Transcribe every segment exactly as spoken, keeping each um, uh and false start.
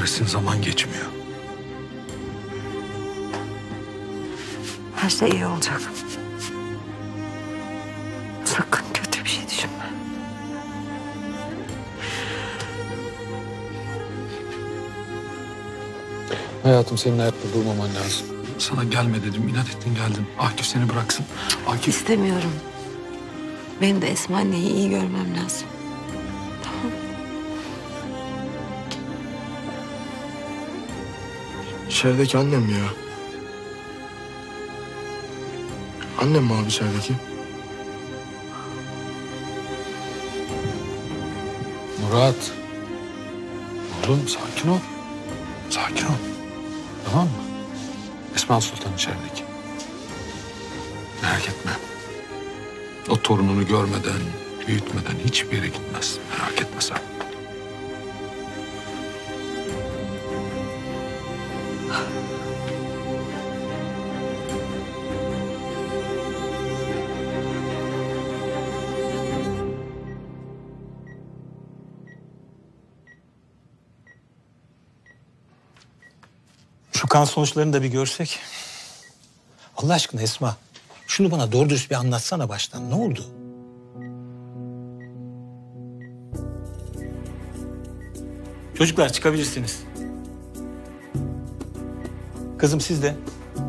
Neredesin? Zaman geçmiyor. Her şey iyi olacak. Sakın kötü bir şey düşünme. Hayatım, senin ayakta durmaman lazım. Sana gelme dedim, inat ettin geldin. Akif seni bıraksın. Akif... İstemiyorum. Benim de Esma anneyi iyi görmem lazım. Tamam. İçerideki annem mi ya? Annem mi abi içerideki? Murat. Oğlum sakin ol. Sakin ol. Tamam mı? Esma Sultan içerideki. Merak etme. O torununu görmeden, büyütmeden hiçbir yere gitmez. Merak etme sen. Şu kan sonuçlarını da bir görsek. Allah aşkına Esma, şunu bana doğru dürüst bir anlatsana baştan. Ne oldu? Çocuklar çıkabilirsiniz. Kızım siz de.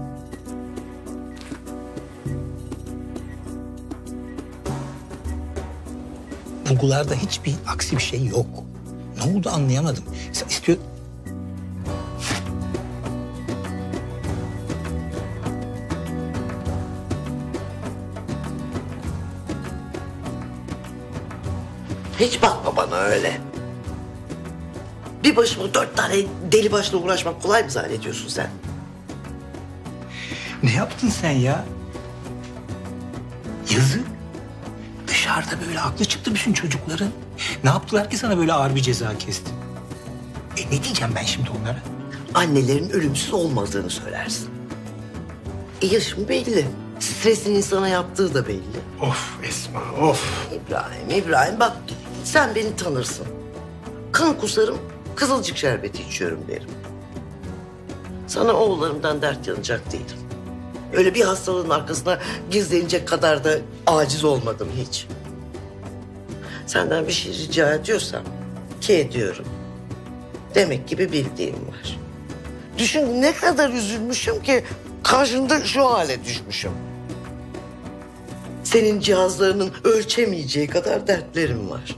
Bulgularda hiçbir aksi bir şey yok. Ne oldu anlayamadım. Sen istiyor... Hiç bakma bana öyle. Bir başıma dört tane deli başla uğraşmak kolay mı zannediyorsun sen? Ne yaptın sen ya? Yazık. Dışarıda böyle aklı çıktı bütün çocukların. Ne yaptılar ki sana böyle ağır bir ceza kesti? E ne diyeceğim ben şimdi onlara? Annelerin ölümsüz olmadığını söylersin. E yaşım belli. Stresin insana yaptığı da belli. Of Esma, of. İbrahim, İbrahim bak sen beni tanırsın. Kan kusarım, kızılcık şerbeti içiyorum derim. Sana oğullarımdan dert yanacak değilim. Öyle bir hastalığın arkasına gizlenecek kadar da aciz olmadım hiç. Senden bir şey rica ediyorsam ki ediyorum. Demek ki bir bildiğim var. Düşün ne kadar üzülmüşüm ki karşında şu hale düşmüşüm. Senin cihazlarının ölçemeyeceği kadar dertlerim var.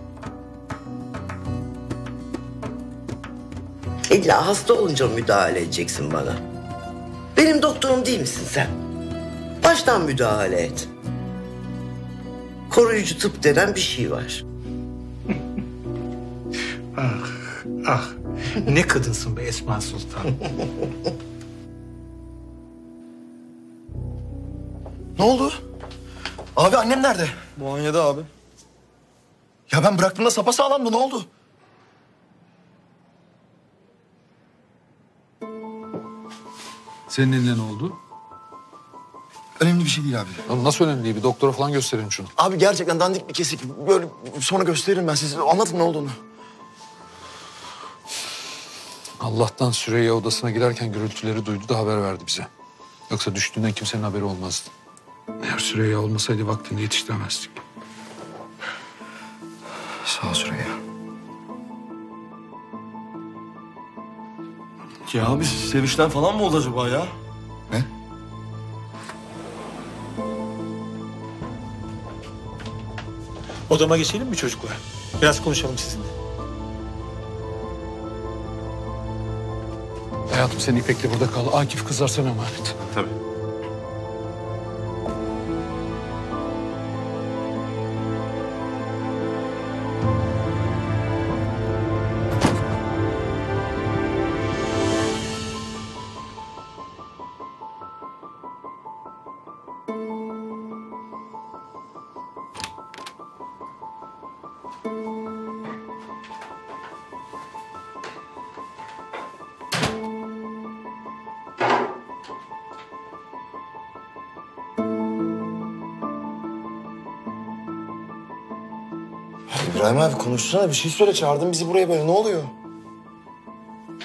İlla hasta olunca müdahale edeceksin bana. Benim doktorum değil misin sen? Baştan müdahale et. Koruyucu tıp denen bir şey var. Ah, ah. Ne kadınsın be Esma Sultan. Ne oldu? Abi annem nerede? Muayenede abi. Ya ben bıraktığımda sapasağlamdı, ne oldu? Senin eline ne oldu? Önemli bir şey değil abi. Oğlum nasıl önemli değil? Bir doktora falan gösterelim şunu. Abi gerçekten dandik bir kesik. Böyle sonra gösteririm ben size. Anlatın ne olduğunu. Allah'tan Süreyya odasına girerken gürültüleri duydu da haber verdi bize. Yoksa düştüğünden kimsenin haberi olmazdı. Eğer Süreyya olmasaydı vaktinde yetiştiremezdik. Sağ ol Süreyya. Ya abi sevişten falan mı oldu acaba ya? Ne? Odama geçelim mi çocuklar? Biraz konuşalım sizinle. Hayatım sen İpek'le burada kal. Akif kızlar sana emanet. Tabii. İbrahim abi konuşsana, bir şey söyle. Çağırdın bizi buraya böyle, ne oluyor?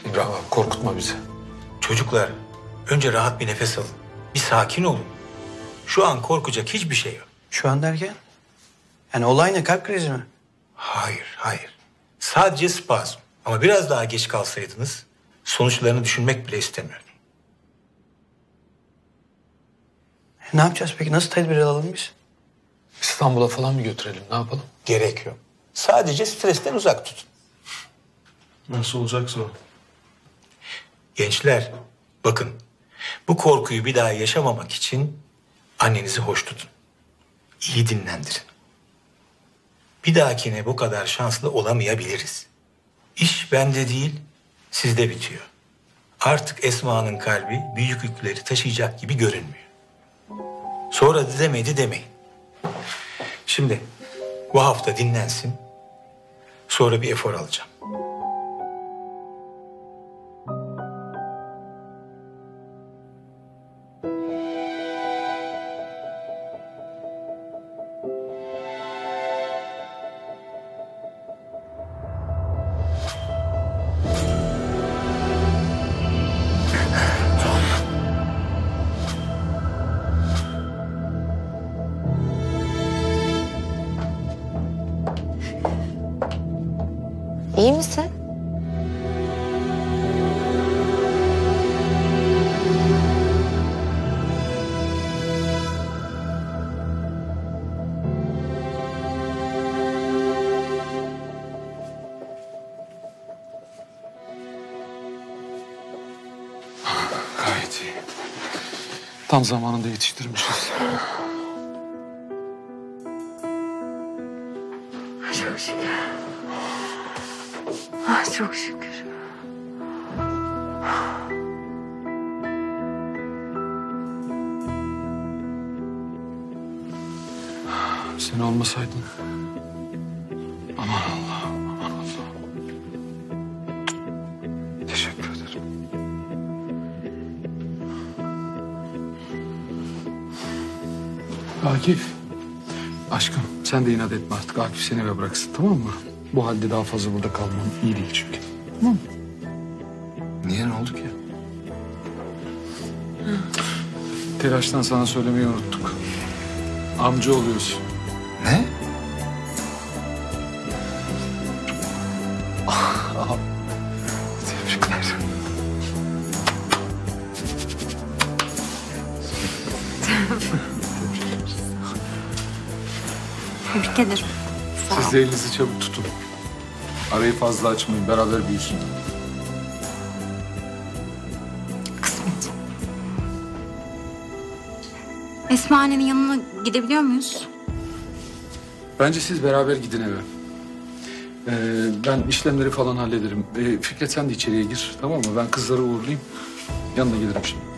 korkutma bizi. Çocuklar, önce rahat bir nefes alın. Bir sakin olun. Şu an korkacak hiçbir şey yok. Şu an derken? Yani olay ne? Kalp krizi mi? Hayır, hayır. Sadece spazm. Ama biraz daha geç kalsaydınız sonuçlarını düşünmek bile istemiyorum. Ne yapacağız peki? Nasıl tedbir alalım biz? İstanbul'a falan mı götürelim? Ne yapalım? Gerek yok. Sadece stresten uzak tutun. Nasıl olacaksa o. Gençler, bakın. Bu korkuyu bir daha yaşamamak için annenizi hoş tutun. İyi dinlendirin. Bir dahakine bu kadar şanslı olamayabiliriz. İş bende değil, sizde bitiyor. Artık Esma'nın kalbi büyük yükleri taşıyacak gibi görünmüyor. Sonra da demedi demeyin. Şimdi bu hafta dinlensin. Sonra bir efor alacağım. İyi misin? Gayet iyi. Tam zamanında yetiştirmişiz. Çok şükür. Ah, çok şükür. Sen olmasaydın. Aman Allah'ım, aman Allah'ım. Teşekkür ederim. Akif. Aşkım sen de inat etme artık. Akif seni eve bıraksın, tamam mı? Bu halde daha fazla burada kalmam iyi değil çünkü. Tamam mı? Niye, ne oldu ki? Telaştan sana söylemeyi unuttuk. Amca oluyorsun. Ne? Tebrikler. Tebrik ederim. Sağ ol. Siz de elinizi çabuk tutun. Arayı fazla açmayın, beraber büyüsün. Kısmet. Esma annenin yanına gidebiliyor muyuz? Bence siz beraber gidin eve. Ee, ben işlemleri falan hallederim. Ee, Fikret sen de içeriye gir, tamam mı? Ben kızları uğurlayayım. Yanına gelirim şimdi.